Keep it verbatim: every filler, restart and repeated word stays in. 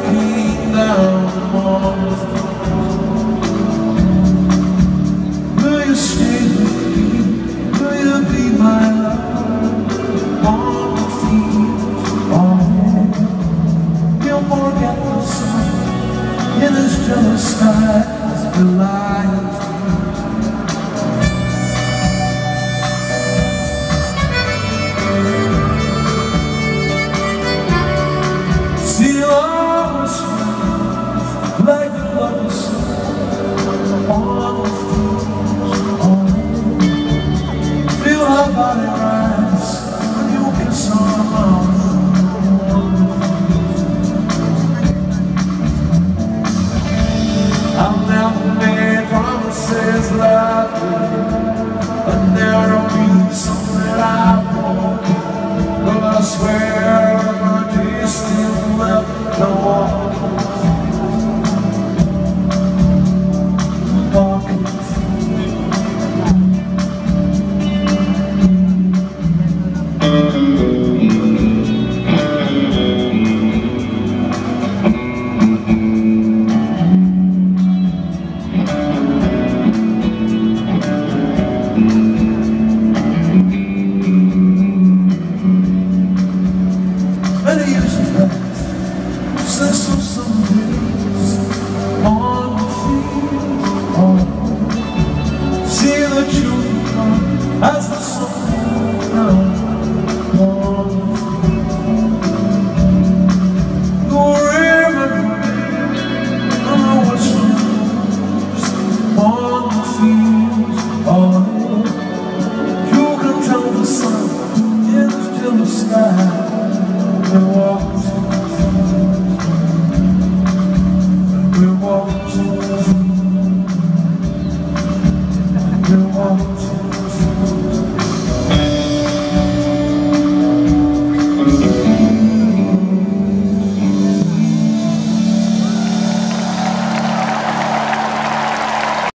walking down on the floor. Will you stay with me? Will you be my love? On the fields of air, you'll forget the sun in this jealous sky as we lie in like the lovers on the fields of air. Feel her body rise when you kiss her mouth on the fields. I'll never make promises like this, but there'll be some that I won't keep. But I swear my days still left no walking. Many years have passed since some summer days on the field. Oh, see the children come as the sun goes down on the field. Go remember, I know what's on the fields. Oh, you can tell the sun is still the sky. We walk to the fields, we walk to the fields, we walk to the fields.